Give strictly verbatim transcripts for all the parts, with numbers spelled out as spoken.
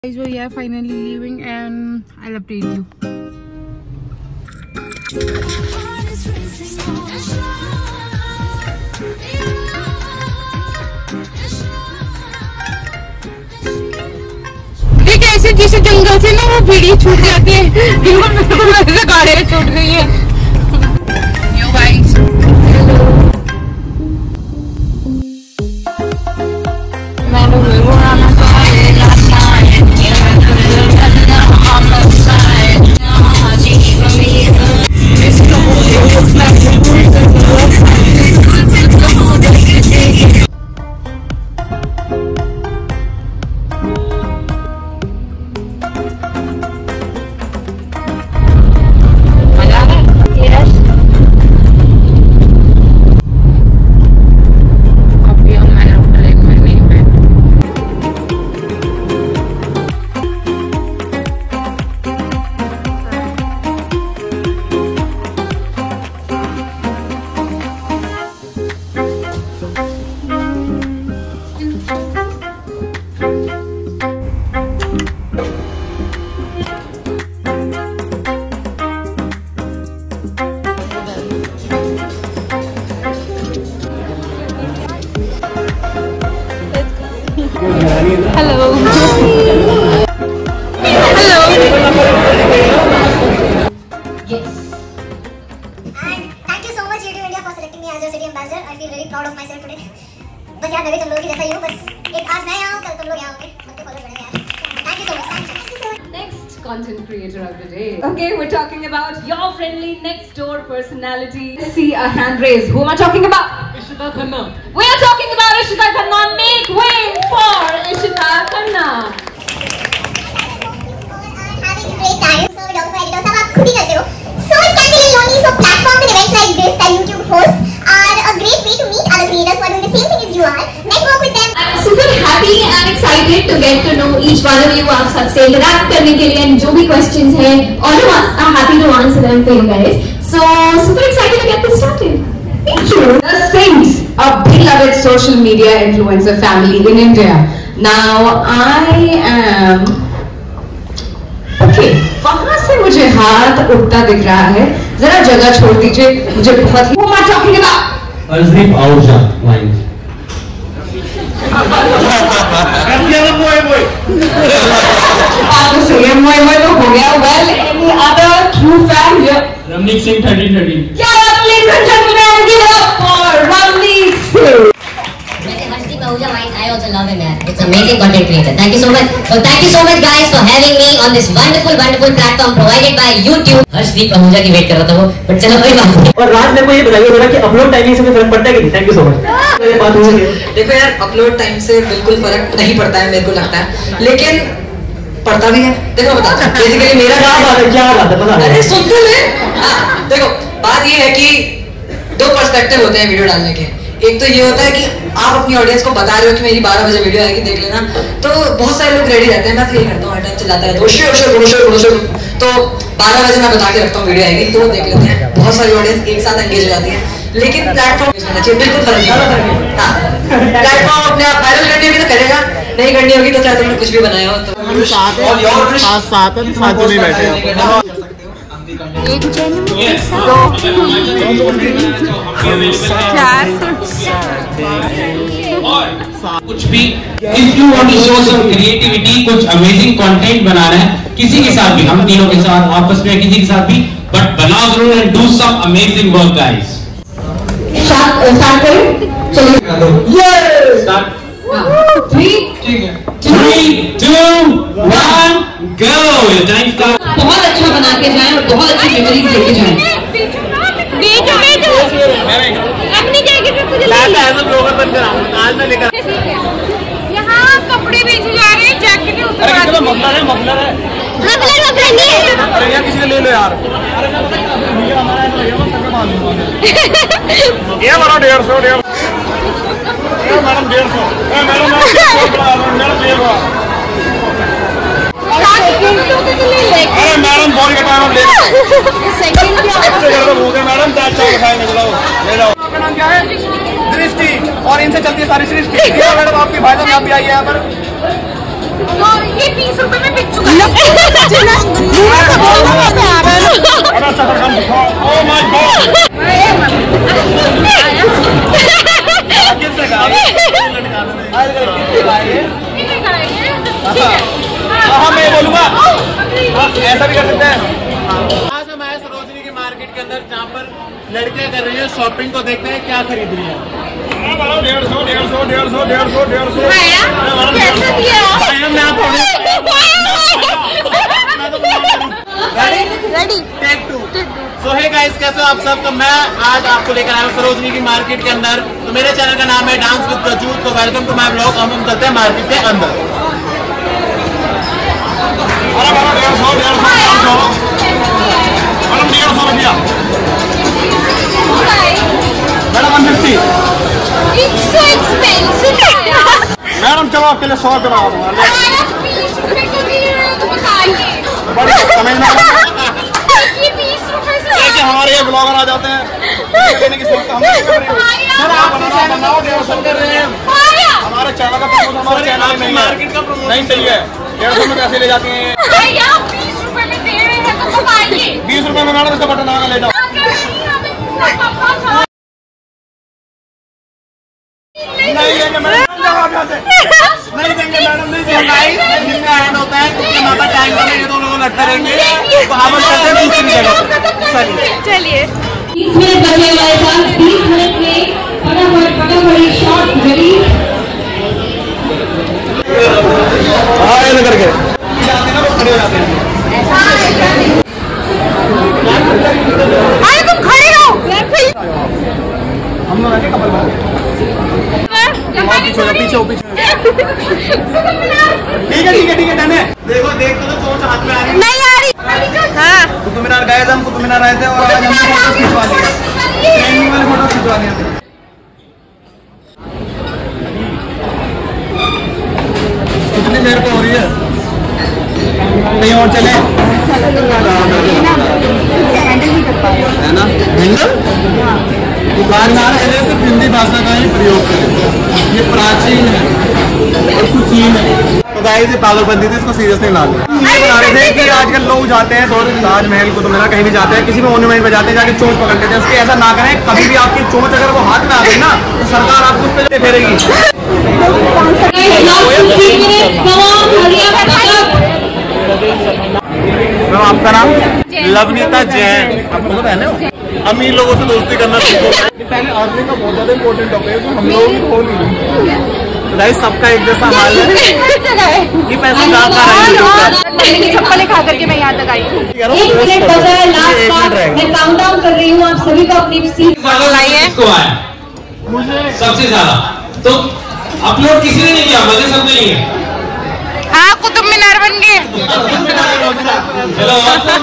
Guys, we are finally leaving and I'll update you. देखिए ऐसे जैसे जंगल से ना वो बीड़ी छूट जाती है, बिल्कुल बिल्कुल वैसे गाड़ी छूट गई है। Yo guys, hello. Hello. Yes. And thank you so much YouTube India for selecting me as your city ambassador. I feel very proud of myself today. बस यार मैं भी तुम लोगों की जैसा ही हूँ, बस एक आज मैं यहाँ हूँ, कल तुम लोग यहाँ होंगे, सबके फॉलो करेंगे यार. Thank you so much. Thank you so much. Next content creator of the day. Okay, we're talking about your friendly next door personality. Let's see a hand raise. Who am I talking about? Ishita Khanna. We are talking about Ishita Khanna. Make way for Ishita Khanna. Having a great time. So videographer, editor, सब आप खुद ही करते हो. So it can be really lonely. So platforms and events like this that YouTube hosts are a great way to meet other creators who are doing the same thing as you are. Network with them. I'm super happy and excited to get to know each one of you. आप सबसे interact करने के लिए जो भी questions हैं, all of us are happy to answer them for you guys. So super excited to get this started. Thank you. The Saints, a beloved social media influencer family in India. Now I am okay. वहाँ से मुझे हाथ उठता दिख रहा है. जरा जगह छोड़ दीजिए. मुझे बहुत ही. Who am I talking about? Arshdeep Ahuja, mine. आपको सही मोए मोए तो हो गया. Well, any other true fan here? Ramneek Singh thirteen thirteen. Yeah, ladies and gentlemen, give it up for Ramneek Singh. Arshdeep Ahuja, I also love him, man. It's amazing content creator. Thank you so much. So thank you so much, guys, for having me on this wonderful, wonderful platform provided by YouTube. Arshdeep Ahuja की wait कर रहा था वो, but चलो कोई बात नहीं. और राज ने को ये बताइए जरा कि अपलोड टाइमिंग से कोई फर्क पड़ता है कि नहीं? Thank you so much. ये बात हो गई. देखो यार, अपलोड टाइम से बिल्कुल फर्क नहीं पड़ता है, मेरे को लगता है, लेकिन पड़ता भी है. देखो बता, बेसिकली मेरा क्या बात है, क्या बात है, बता. अरे सुन तो ले. देखो बात ये है कि दो पर्सपेक्टिव होते हैं वीडियो डालने के. एक तो ये होता है कि आप अपनी ऑडियंस को बता रहे हो कि मेरी बारह बजे वीडियो आएगी, देख लेना. तो बहुत सारे लोग रेडी रहते हैं. मैं तो यही करता हूँ, हर टाइम चिल्लाता रहता हूँ, शोर शोर शोर शोर. तो बारह बजे मैं बता के रखता हूँ वीडियो आएगी, तो देख लेते हैं. बहुत सारी ऑडियंस एक साथ एंगेज हो जाती है. लेकिन प्लेटफॉर्म बिल्कुल फर्क नहीं. हाँ, प्लेटफॉर्म अपने आप वायरल करनी होगी तो करेगा, नहीं करनी होगी तो चाहे तुमने कुछ भी बनाया हो तो हम साथ साथ साथ साथ नहीं बैठे हैं. एक दो चार कुछ भी if you want to show some creativity, कुछ amazing content बनाना है किसी के साथ भी, हम तीनों के साथ, आपस में किसी के साथ भी, but बनाओ जरूर and do some amazing work, guys. Start करें. चलिए. Yes. Start. Three. Three, two, one, go. Your time start. बहुत अच्छा बना के जाएं और बहुत अच्छी मेमोरीज लेके जाएं. बेचो बेचो अपनी जगह पे मुझे आज मैं लेकर यहाँ कपड़े बेचे जा रहे हैं. जैकेट उतार. मफलर है, मफलर है. मफलर मफलर नहीं है. अरे यार किसी ने ले लो यार. ये वाला डेढ़ सौ डेढ़ मैडम डेढ़ सौ. मैडम मैडम अरे मैडम बॉडी का टाइम ले सेकंड क्या हो गया मैडम. दाल चावल खाएंगे, चलो ले जाओ. आपका नाम क्या है? दृष्टि. और इनसे चलती है सारी सृष्टि. मैडम आपकी भाई साहब यहाँ पे आई है यहाँ पर. तो ये बीस रुपए में बिक चुका है। मैं बोलूंगा ऐसा भी कर सकते हैं। आज हम आए सरोजनी की मार्केट के अंदर जहाँ पर लड़कियां कर रही है शॉपिंग, को देखते हैं क्या खरीद रही है। डेढ़ सौ डेढ़ सौ डेढ़ सौ डेढ़ सौ डेढ़ सौ ready take two. So hey guys, कैसे हो आप सब? तो मैं आज आपको लेकर आया हूँ सरोजनी की मार्केट के अंदर। तो मेरे चैनल का नाम है डांस विद गजू। तो वेलकम टू माय ब्लॉग। हम हम चलते हैं मार्केट के अंदर। डेढ़ सौ डेढ़ सौ डेढ़ सौ मैडम डेढ़ सौ रुपया मैडम वन फिफ्टी मैडम चलो आपके लिए सौ रुपये लगा दूंगा। हमारे ये ब्लॉगर आ जाते हैं लेने की सोचते हम बनाओ डेढ़ सौ कर रहे हैं। हमारे चैनल का प्रमोशन हमारे चैनल में नहीं है, नहीं चाहिए। डेढ़ सौ में कैसे ले जाती हैं? बीस रुपए में दे रहे हैं तो बताइए। बीस रुपए में मैडम इसका बटन आगे ले जाओ। नहीं देंगे मैडम, नहीं देंगे मैडम, नहीं देंगे। जिसका एंड होता है उसके माता टाइम में ये दोनों लड़ते रहेंगे। तो हम करते हैं दूसरी जगह। चलिए बीस मिनट बचे हमारे पास। बीस मिनट में फटाफट फटाफट शॉट रेडी। हाँ ऐसे करके जाते हैं ना, वो खड़े हो जाते हैं। अरे तुम खड़े रहो। हम लोग आके कपल बन गए। पीछे पीछे पीछे ठीक है ठीक है ठीक है डन है। देखो देख तो सोच हाथ में आ रही नहीं आ रही। हाँ कुतुब मीनार गए थे हम, कुतुब मीनार आए थे और आज हमने फोटो खिंचवा लिए, ट्रेनिंग वाले फोटो खिंचवा लिए थे। कितनी देर को हो रही है? नहीं और चले है ना हैंडल। दुकानदार है सिर्फ हिंदी भाषा का ही प्रयोग करें, ये प्राचीन है और कुचीन है। तो गाइस ये पागलबंदी थी, इसको सीरियस नहीं लाना। ये बता रहे थे कि आजकल लोग जाते हैं ताजमहल को, तो मेरा कहीं भी जाते हैं, किसी भी मोन्यूमेंट पे जाते हैं, जाके चोंच पकड़ लेते हैं। उसके ऐसा ना करें, कभी भी आपकी चोंच अगर वो हाथ में आ गई ना तो सरकार आपको उस पर फेरेगी। मैम आपका नाम? लवनीता जैन। आपको पता है ना अमीर लोगों से दोस्ती करना सीखो। पहले अर्निंग का बहुत ज्यादा इम्पोर्टेंट टॉपिक है, तो हम लोग हो नहीं गाइस, सबका एक जैसा हाल है कि पैसे कहाँ कहाँ मेरी चप्पल खा करके मैं यहाँ तक आई हूँ। एक मिनट बचा है लास्ट का, मैं काउंटडाउन कर रही हूँ। आप सभी को अपनी सीट किसको आया सबसे ज्यादा? तो अपलोड किसी ने नहीं किया, मजे सबने लिए। हाँ कुतुब मीनार बन गए। चलो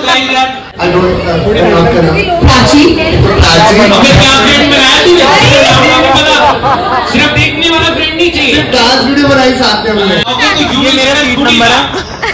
प्राची सिर्फ देखने वाला फ्रेंड नहीं चाहिए, डांस वीडियो बनाई साथ में हमने। ये मेरा सीट नंबर है।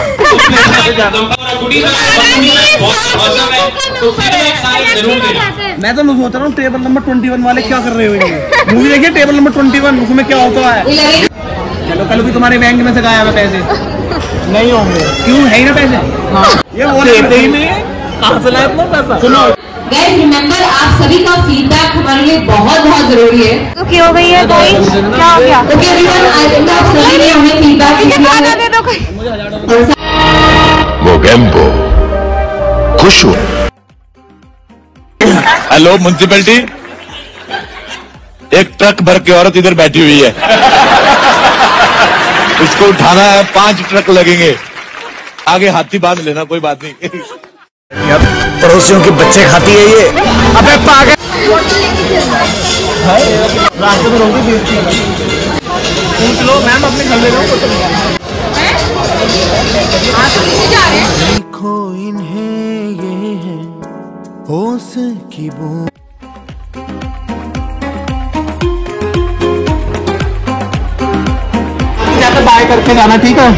मैं तो सोच रहा हूँ टेबल नंबर ट्वेंटी वन वाले क्या कर रहे हो? मूवी देखिए टेबल नंबर ट्वेंटी वन, उसमें क्या होता है? चलो कल भी तुम्हारे बैंक में से गायब है पैसे नहीं होंगे, क्यों है ही ना पैसे। हाँ ये वो देते ही नहीं है, कहाँ से लाए इतना पैसा? सुनो गाइस रिमेंबर, आप सभी का फीडबैक हमारे लिए बहुत बहुत जरूरी है। तो क्या हो गई है भाई? क्या हो गया? ओके एवरीवन, आई थिंक आप सभी ने हमें फीडबैक दिया है। दे दो कोई। मोगेम्बो खुश हो। हेलो म्युनिसिपैलिटी, एक ट्रक भर के औरत इधर बैठी हुई है, इसको उठाना है, पांच ट्रक लगेंगे। आगे हाथी बांध लेना, कोई बात नहीं। पड़ोसियों के बच्चे खाती है ये। अबे पागल, रास्ते में रोक दी पूछ लो मैम, अपने घर ले लो। देखो इन्हें ये है होश की बूंद। बाय करके जाना, ठीक है?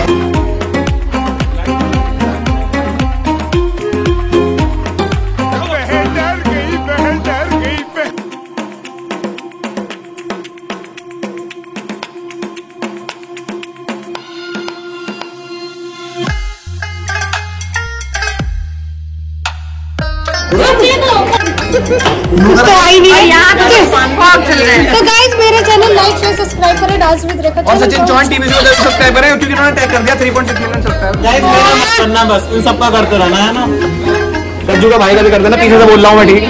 तो आई नहीं यहाँ तो चल रहा है। तो गाइस मेरे चैनल लाइक शेयर सब्सक्राइब करें डांस विद रेखा और सचिन चौहान टीवी को सब्सक्राइब करें क्योंकि उन्होंने टैग कर दिया three point six million subscriber. Guys मेरा मत करना बस, इन सबका करते रहना है ना। रज्जू का भाई का भी कर देना, पीछे से बोल रहा हूँ मैं ठीक।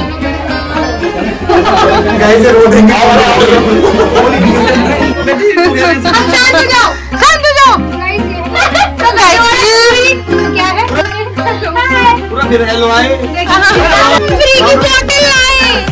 गाइस रो देंगे। शांत हो जाओ, शांत हो जाओ। तो गाइस क्या है? पूरा फिर हेलो आए। फ्री की बोतल लाए।